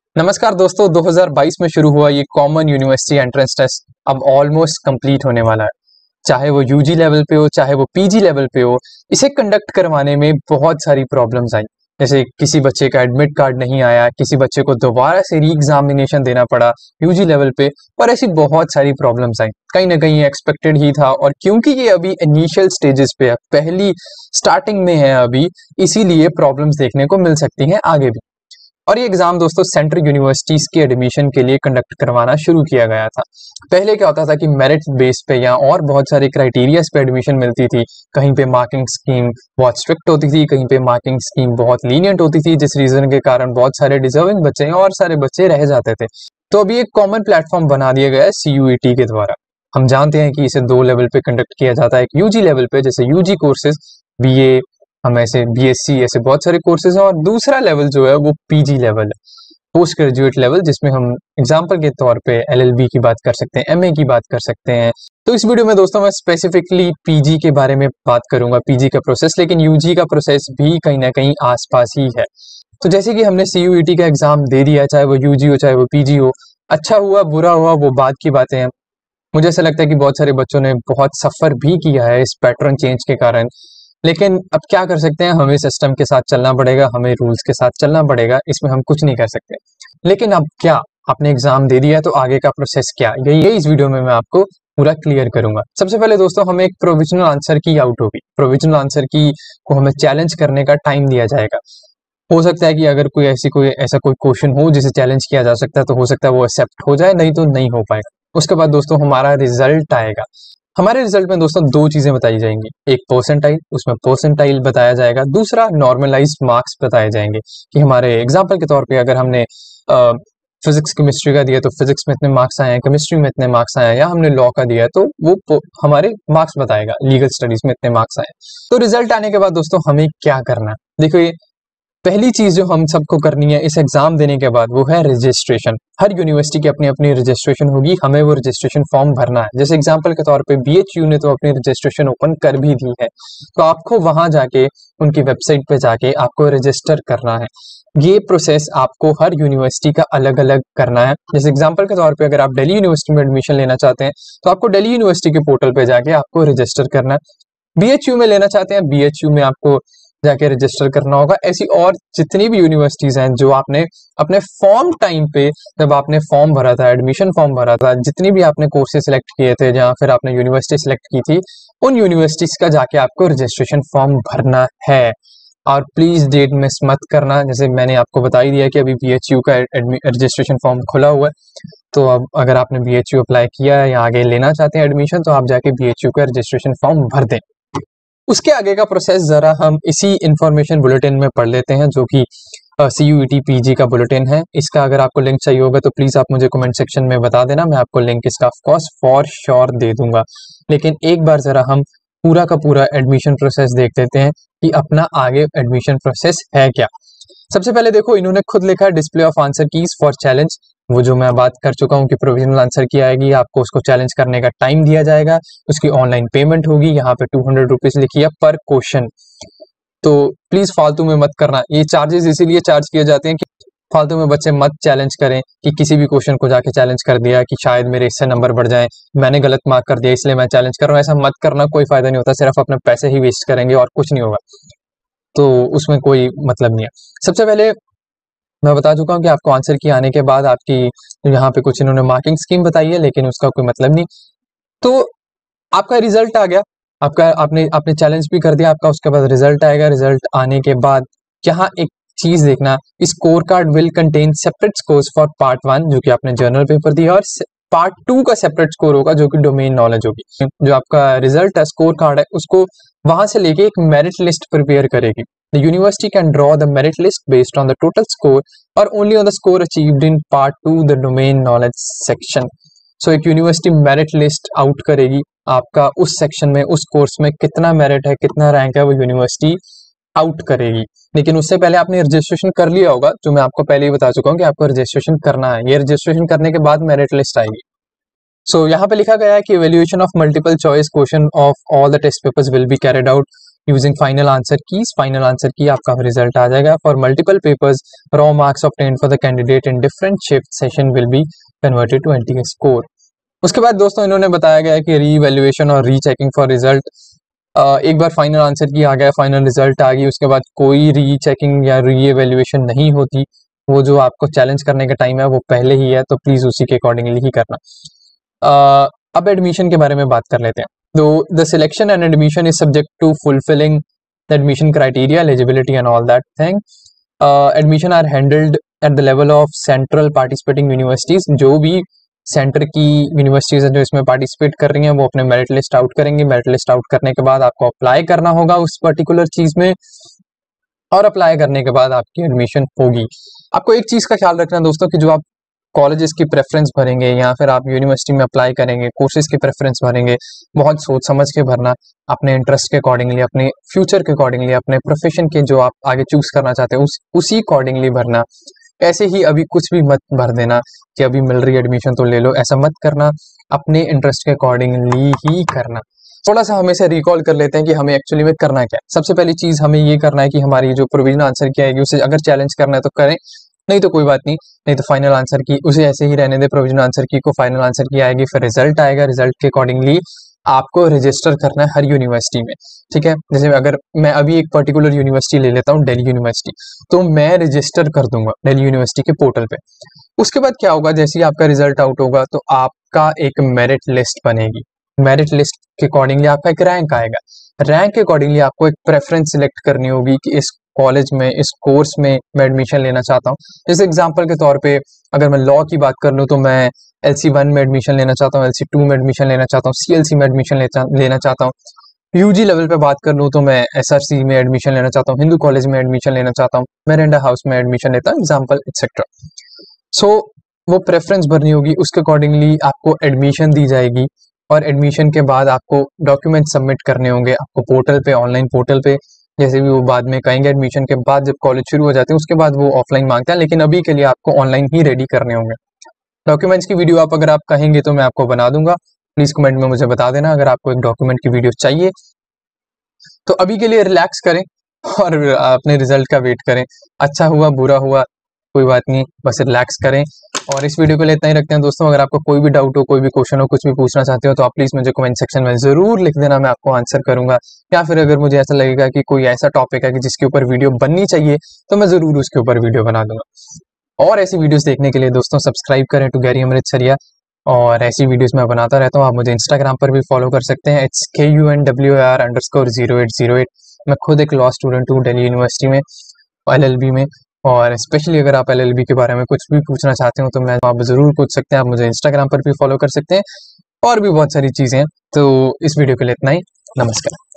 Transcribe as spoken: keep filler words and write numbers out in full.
नमस्कार दोस्तों, दो हज़ार बाईस में शुरू हुआ ये कॉमन यूनिवर्सिटी एंट्रेंस टेस्ट अब ऑलमोस्ट कंप्लीट होने वाला है। चाहे वो यूजी लेवल पे हो, चाहे वो पीजी लेवल पे हो, इसे कंडक्ट करवाने में बहुत सारी प्रॉब्लम्स आई। जैसे किसी बच्चे का एडमिट कार्ड नहीं आया, किसी बच्चे को दोबारा से री एग्जामिनेशन देना पड़ा यूजी लेवल पे, और ऐसी बहुत सारी प्रॉब्लम्स आई। कहीं ना कहीं एक्सपेक्टेड ही था, और क्योंकि ये अभी इनिशियल स्टेजेस पे है, पहली स्टार्टिंग में है अभी, इसीलिए प्रॉब्लम्स देखने को मिल सकती हैं आगे भी। और ये एग्जाम दोस्तों सेंट्रल यूनिवर्सिटीज के एडमिशन के लिए कंडक्ट करवाना शुरू किया गया था। पहले क्या होता था कि मेरिट बेस पे या और बहुत सारे क्राइटेरियाज पे एडमिशन मिलती थी। कहीं पे मार्किंग स्कीम बहुत स्ट्रिक्ट होती थी, कहीं पे मार्किंग स्कीम बहुत लीनियंट होती थी, जिस रीजन के कारण बहुत सारे डिजर्विंग बच्चे और सारे बच्चे रह जाते थे। तो अभी एक कॉमन प्लेटफॉर्म बना दिया गया है सीयूईटी के द्वारा। हम जानते हैं कि इसे दो लेवल पे कंडक्ट किया जाता है। एक यूजी लेवल पे, जैसे यूजी कोर्सेज बीए, हम ऐसे बीएससी, ऐसे बहुत सारे कोर्सेज हैं, और दूसरा लेवल जो है वो पीजी लेवल है, पोस्ट ग्रेजुएट लेवल, जिसमें हम एग्जाम्पल के तौर पे एलएलबी की बात कर सकते हैं, एमए की बात कर सकते हैं। तो इस वीडियो में दोस्तों मैं स्पेसिफिकली पीजी के बारे में बात करूंगा, पीजी का प्रोसेस, लेकिन यूजी का प्रोसेस भी कहीं ना कहीं आसपास ही है। तो जैसे कि हमने सीयूईटी का एग्जाम दे दिया, चाहे वो यूजी हो चाहे वो पीजी हो, अच्छा हुआ बुरा हुआ वो बाद की बातें हैं। मुझे ऐसा लगता है कि बहुत सारे बच्चों ने बहुत सफर भी किया है इस पैटर्न चेंज के कारण, लेकिन अब क्या कर सकते हैं, हमें सिस्टम के साथ चलना पड़ेगा, हमें रूल्स के साथ चलना पड़ेगा, इसमें हम कुछ नहीं कर सकते। लेकिन अब क्या, आपने एग्जाम दे दिया है तो आगे का प्रोसेस क्या, यही इस वीडियो में मैं आपको पूरा क्लियर करूंगा। सबसे पहले दोस्तों हमें एक प्रोविजनल आंसर की आउट होगी। प्रोविजनल आंसर की को हमें चैलेंज करने का टाइम दिया जाएगा। हो सकता है कि अगर कोई ऐसी कोई ऐसा कोई क्वेश्चन हो जिसे चैलेंज किया जा सकता है, तो हो सकता है वो एक्सेप्ट हो जाए, नहीं तो नहीं हो पाएगा। उसके बाद दोस्तों हमारा रिजल्ट आएगा। हमारे रिजल्ट में दोस्तों दो चीजें बताई जाएंगी। एक परसेंटाइल, उसमें परसेंटाइल बताया जाएगा। दूसरा नॉर्मलाइज्ड मार्क्स बताए जाएंगे कि हमारे एग्जाम्पल के तौर पे अगर हमने फिजिक्स केमिस्ट्री का दिया तो फिजिक्स में इतने मार्क्स आए हैं, केमिस्ट्री में इतने मार्क्स आए हैं, या हमने लॉ का दिया है तो वो हमारे मार्क्स बताएगा, लीगल स्टडीज में इतने मार्क्स आए हैं। तो रिजल्ट आने के बाद दोस्तों हमें क्या करना है, देखो, पहली चीज जो हम सबको करनी है इस एग्जाम देने के बाद वो है रजिस्ट्रेशन। हर यूनिवर्सिटी की अपनी अपनी रजिस्ट्रेशन होगी, हमें वो रजिस्ट्रेशन फॉर्म भरना है। जैसे एग्जांपल के तौर पे बीएचयू ने तो अपनी रजिस्ट्रेशन ओपन कर भी दी है, तो आपको वहां जाके उनकी वेबसाइट पे जाके आपको रजिस्टर करना है। ये प्रोसेस आपको हर यूनिवर्सिटी का अलग अलग करना है। जैसे एग्जाम्पल के तौर पर अगर आप दिल्ली यूनिवर्सिटी में एडमिशन लेना चाहते हैं तो आपको दिल्ली यूनिवर्सिटी के पोर्टल पे जाके आपको रजिस्टर करना है। बीएचयू में लेना चाहते हैं, बीएचयू में आपको जाके रजिस्टर करना होगा। ऐसी और जितनी भी यूनिवर्सिटीज हैं जो आपने अपने फॉर्म टाइम पे, जब आपने फॉर्म भरा था, एडमिशन फॉर्म भरा था, जितनी भी आपने कोर्सेज सिलेक्ट किए थे, जहां फिर आपने यूनिवर्सिटी सिलेक्ट की थी, उन यूनिवर्सिटीज का जाके आपको रजिस्ट्रेशन फॉर्म भरना है। और प्लीज डेट मिस मत करना। जैसे मैंने आपको बता ही दिया कि अभी बीएचयू का रजिस्ट्रेशन फॉर्म खुला हुआ है, तो अब अगर आपने बीएचयू अप्लाई किया है या आगे लेना चाहते हैं एडमिशन, तो आप जाके बीएचयू का रजिस्ट्रेशन फॉर्म भर दें। उसके आगे का प्रोसेस जरा हम इसी इंफॉर्मेशन बुलेटिन में पढ़ लेते हैं, जो कि सीयूईटी पीजी का बुलेटिन है। इसका अगर आपको लिंक चाहिए होगा तो प्लीज आप मुझे कमेंट सेक्शन में बता देना, मैं आपको लिंक इसका ऑफ कोर्स फॉर श्योर दे दूंगा। लेकिन एक बार जरा हम पूरा का पूरा एडमिशन प्रोसेस देख लेते हैं कि अपना आगे एडमिशन प्रोसेस है क्या। सबसे पहले देखो, इन्होंने खुद लिखा है display of answer keys for challenge. वो जो मैं बात कर चुका हूँ कि प्रोविजनल आंसर की आएगी, आपको उसको चैलेंज करने का टाइम दिया जाएगा, उसकी ऑनलाइन पेमेंट होगी, यहाँ पे टू हंड्रेड रुपीज लिखी है पर क्वेश्चन। तो प्लीज फालतू में मत करना, ये चार्जेस इसीलिए चार्ज किए जाते हैं कि फालतू में बच्चे मत चैलेंज करें कि किसी भी क्वेश्चन को जाके चैलेंज कर दिया कि शायद मेरे इससे नंबर बढ़ जाए, मैंने गलत मार्क कर दिया इसलिए मैं चैलेंज कर रहा हूँ। ऐसा मत करना, कोई फायदा नहीं होता, सिर्फ अपने पैसे ही वेस्ट करेंगे और कुछ नहीं होगा, तो उसमें कोई मतलब नहीं है। सबसे पहले मैं बता चुका हूँ कि आपको आंसर की आने के बाद आपकी यहाँ पे कुछ इन्होंने मार्किंग स्कीम बताई है, लेकिन उसका कोई मतलब नहीं। तो आपका रिजल्ट आ गया, आपका आपने आपने चैलेंज भी कर दिया आपका, उसके बाद रिजल्ट आएगा। रिजल्ट आने के बाद यहाँ एक चीज देखना, score card will contain separate scores for part one, जो कि आपने जर्नल पेपर दिया, और पार्ट टू का सेपरेट स्कोर होगा जो कि डोमेन नॉलेज होगी। जो आपका रिजल्ट है, स्कोर कार्ड है, उसको वहां से लेके एक मेरिट लिस्ट प्रिपेयर करेगी। The university can draw the merit list based on the total score or only on the score achieved in part two, the domain knowledge section. So एक university merit list out करेगी, आपका उस section में, उस course में कितना merit है, कितना रैंक है, वो यूनिवर्सिटी आउट करेगी। लेकिन उससे पहले आपने रजिस्ट्रेशन कर लिया होगा, जो मैं आपको पहले ही बता चुका हूँ कि आपको रजिस्ट्रेशन करना है। ये रजिस्ट्रेशन करने के बाद मेरिट लिस्ट आएगी। सो so, यहाँ पे लिखा गया है कि evaluation of multiple choice question of all the test papers will be carried out using final answer keys, final answer key आपका रिजल्ट आ जाएगा। For multiple papers raw marks obtained for the candidate in different shift session will be converted to NTA score. उसके बाद दोस्तों इन्होंने बताया गया है कि री वैल्यूएशन और रीचेकिंग फॉर रिजल्ट, एक बार फाइनल आंसर की आ गया, फाइनल रिजल्ट आ गई, उसके बाद कोई रीचेकिंग या री एवेल्युएशन नहीं होती। वो जो आपको चैलेंज करने का टाइम है वो पहले ही है, तो प्लीज उसी के अकॉर्डिंगली ही करना। uh, अब एडमिशन के बारे में बात कर लेते हैं। तो the selection and admission is subject to fulfilling the admission criteria, eligibility and all that thing. Admission are handled at the level of central participating universities. जो भी सेंटर की यूनिवर्सिटीज हैं जो इसमें पार्टिसिपेट कर रही हैं वो अपने मेरिट लिस्ट आउट करेंगे। मेरिट लिस्ट आउट करने के बाद आपको अप्लाई करना होगा उस पर्टिकुलर चीज में, और अप्लाई करने के बाद आपकी एडमिशन होगी। आपको एक चीज का ख्याल रखना दोस्तों कि जो आप कॉलेजेस की प्रेफरेंस भरेंगे या फिर आप यूनिवर्सिटी में अप्लाई करेंगे, कोर्सेज की प्रेफरेंस भरेंगे, बहुत सोच समझ के भरना, अपने इंटरेस्ट के अकॉर्डिंगली, अपने फ्यूचर के अकॉर्डिंगली, अपने प्रोफेशन के जो आप आगे चूज करना चाहते हैं उस उसी अकॉर्डिंगली भरना। ऐसे ही अभी कुछ भी मत भर देना कि अभी मिल रही एडमिशन तो ले लो, ऐसा मत करना। अपने इंटरेस्ट के अकॉर्डिंगली ही करना। थोड़ा सा हमें से रिकॉल कर लेते हैं कि हमें एक्चुअली में करना क्या है। सबसे पहली चीज हमें ये करना है कि हमारी जो प्रोविजनल आंसर की आएगी उसे अगर चैलेंज करना है तो करें, नहीं तो कोई बात नहीं, नहीं तो फाइनल आंसर की उसे ऐसे ही रहने दे। प्रोविजनल आंसर की को फाइनल आंसर की आएगी, फिर रिजल्ट आएगा, रिजल्ट के अकॉर्डिंगली आपको रजिस्टर करना है हर यूनिवर्सिटी में, ठीक है। जैसे अगर मैं अभी एक पर्टिकुलर यूनिवर्सिटी ले लेता हूँ, दिल्ली यूनिवर्सिटी, तो मैं रजिस्टर कर दूंगा दिल्ली यूनिवर्सिटी के पोर्टल पे। उसके बाद क्या होगा, जैसे ही आपका रिजल्ट आउट होगा तो आपका एक मेरिट लिस्ट बनेगी। मेरिट लिस्ट के अकॉर्डिंगली आपका एक रैंक आएगा। रैंक के अकॉर्डिंगली आपको एक प्रेफरेंस सिलेक्ट करनी होगी कि इस कॉलेज में, इस कोर्स में मैं एडमिशन लेना चाहता हूँ। जैसे एग्जांपल के तौर पे अगर मैं लॉ की बात कर लूँ तो मैं एल सी वन में एडमिशन लेना चाहता हूँ, एल सी टू में एडमिशन लेना चाहता हूँ, सी एल सी में एडमिशन लेना चाहता हूँ। यूजी लेवल पे बात कर लूँ तो मैं एस आर सी में एडमिशन लेना चाहता हूँ, हिंदू कॉलेज में एडमिशन लेना चाहता हूँ, मेरेंडा हाउस में एडमिशन लेता हूँ, एग्जाम्पल एक्सेट्रा। सो वो प्रेफरेंस भरनी होगी, उसके अकॉर्डिंगली आपको एडमिशन दी जाएगी, और एडमिशन के बाद आपको डॉक्यूमेंट सबमिट करने होंगे आपको पोर्टल पे, ऑनलाइन पोर्टल पे। जैसे भी वो बाद में कहेंगे, एडमिशन के बाद जब कॉलेज शुरू हो जाते हैं उसके बाद वो ऑफलाइन मांगते हैं, लेकिन अभी के लिए आपको ऑनलाइन ही रेडी करने होंगे। डॉक्यूमेंट्स की वीडियो आप अगर आप कहेंगे तो मैं आपको बना दूंगा, प्लीज कमेंट में मुझे बता देना अगर आपको एक डॉक्यूमेंट की वीडियो चाहिए। तो अभी के लिए रिलैक्स करें और अपने रिजल्ट का वेट करें। अच्छा हुआ बुरा हुआ कोई बात नहीं, बस रिलैक्स करें। और इस वीडियो को लिए इतना ही रखते हैं दोस्तों। अगर आपको कोई भी डाउट हो, कोई भी क्वेश्चन हो, कुछ भी पूछना चाहते हो तो आप प्लीज मुझे कमेंट सेक्शन में जरूर लिख देना, मैं आपको आंसर करूंगा। या फिर अगर मुझे ऐसा लगेगा कि कोई ऐसा टॉपिक है कि जिसके ऊपर वीडियो बननी चाहिए तो मैं जरूर उसके ऊपर वीडियो बना दूंगा। और ऐसी वीडियोस देखने के लिए दोस्तों सब्सक्राइब करें टू गैरी अमृतसरिया, और ऐसी वीडियोस मैं बनाता रहता हूँ। आप मुझे इंस्टाग्राम पर भी फॉलो कर सकते हैं, it's K U N W R under score zero eight zero eight. मैं खुद एक लॉ स्टूडेंट हूँ दिल्ली यूनिवर्सिटी में, एल एल बी में, और स्पेशली अगर आप एल एल बी के बारे में कुछ भी पूछना चाहते हो तो मैं आप जरूर पूछ सकते हैं। आप मुझे इंस्टाग्राम पर भी फॉलो कर सकते हैं, और भी बहुत सारी चीज़ें हैं। तो इस वीडियो के लिए इतना ही, नमस्कार।